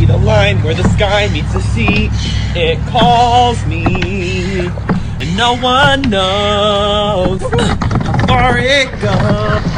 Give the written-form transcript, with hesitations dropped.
the line where the sky meets the sea. It calls me, and no one knows how far it goes.